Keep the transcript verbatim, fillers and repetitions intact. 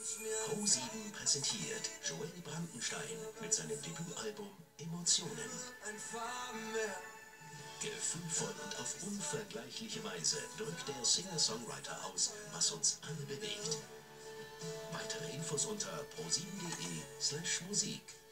Pro sieben präsentiert Joel Brandenstein mit seinem Debütalbum Emotionen. Gefühlvoll und auf unvergleichliche Weise drückt der Singer-Songwriter aus, was uns alle bewegt. Weitere Infos unter pro sieben punkt de slash Musik.